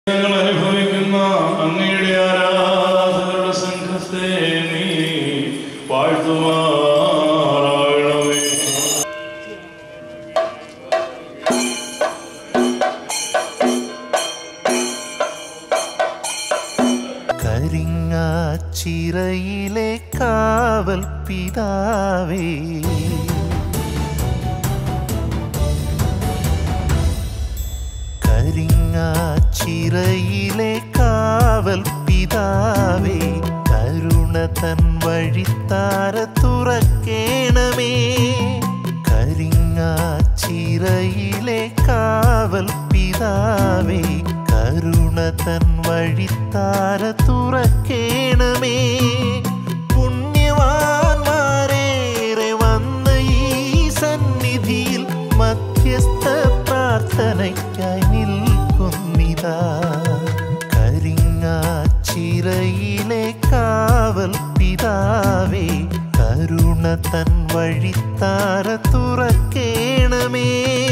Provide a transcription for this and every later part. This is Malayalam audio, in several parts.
അനുഭവിക്കുന്ന അങ്ങയുടെ ആരാധകരുടെ സംഘത്തെ നീ വാഴ്ത്തുമാറാകണമേ. കരിങ്ങാച്ചിറയിലെ കാവൽ പിതാവേ, കരിങ്ങാച്ചിറയിലെ കാവൽ പിതാവേ, കരുണ തൻ വഴിത്താര തുറക്കേണമേ. കരിങ്ങാച്ചിറയിലെ കാവൽ പിതാവേ, കരുണ തൻ വഴിത്താര തുറക്കേണമേ. പുണ്യവാന്മാരേറെ വന്ന ഈ സന്നിധിയിൽ മധ്യസ്ഥ പ്രാർത്ഥനയ്ക്കായി നിൽക്കുന്നിതാ. കരിങ്ങാച്ചിറയിലെ കാവൽ പിതാവേ, കരുണ തൻ വഴിത്താര തുറക്കേണമേ.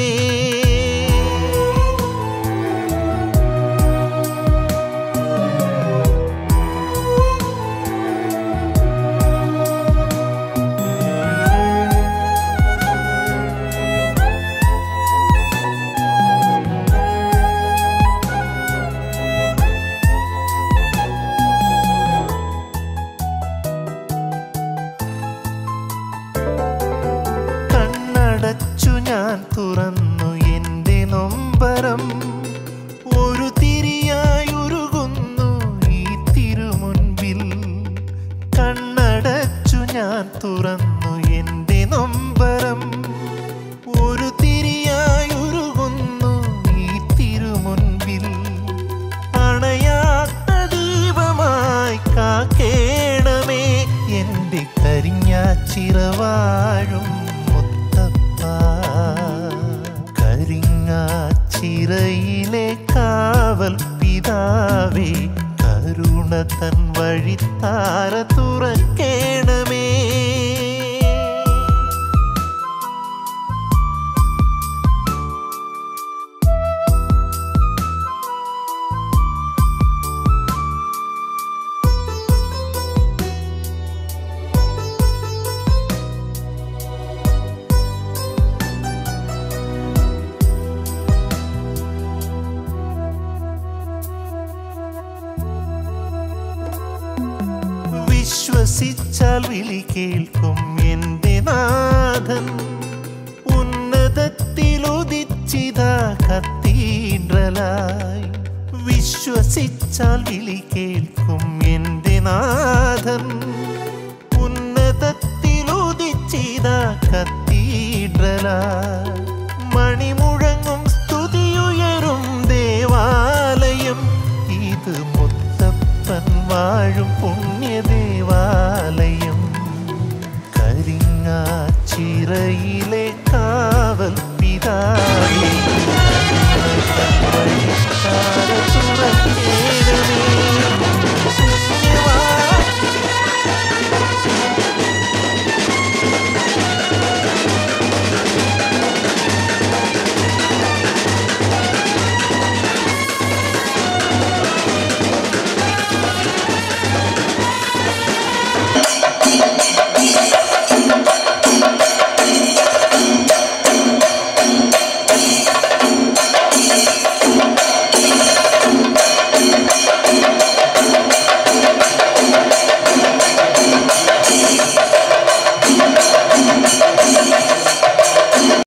കണ്ണടച്ചു ഞാൻ തുറന്നു എൻ്റെ നൊമ്പരം, ഒരു തിരിയായി ഉരുകുന്നു ഈ തിരുമുൻപിൽ. കണ്ണടച്ചു ഞാൻ തുറന്നു എൻ്റെ നൊമ്പരം, ഒരു തിരിയായി ഉരുകുന്നു ഈ തിരുമുൻപിൽ. അണയാത്ത ദീപമായി കാക്കേണമേ എൻ്റെ കരിങ്ങാച്ചിറവാഴും കരിങ്ങാച്ചിറയിലെ കാവൽ പിതാവേ, കരുണ തൻ വഴിത്താര തുറക്കേണമേ. വിശ്വസിച്ചാൽ വിളി കേൾക്കും എൻ്റെ നാഥൻ, ഉന്നതത്തിലുദിച്ചിതാ കത്തീഡ്രലായി. വിശ്വസിച്ചാൽ വിളി കേൾക്കും എൻ്റെ നാഥൻ, ഉന്നതത്തിലുദിച്ചിതാ കത്തീഡ്രലായി. മണിമുഴങ്ങും സ്തുതിയുയരും ദേവാലയം, ഇത് മുത്തപ്പൻ വാഴും പുണ്യ